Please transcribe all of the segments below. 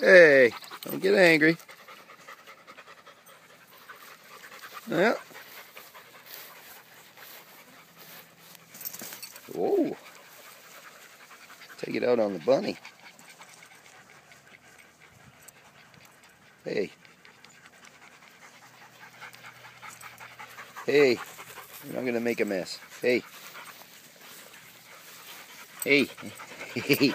Hey, don't get angry. Yeah. Whoa. Take it out on the bunny. Hey. Hey. You're not going to make a mess. Hey. Hey. Hey.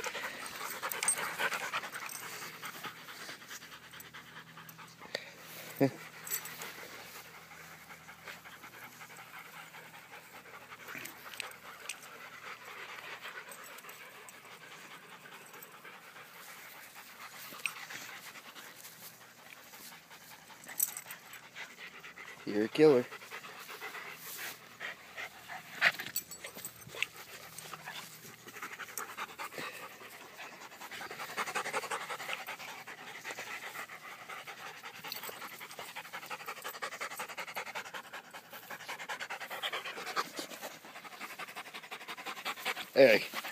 You're a killer. Hey.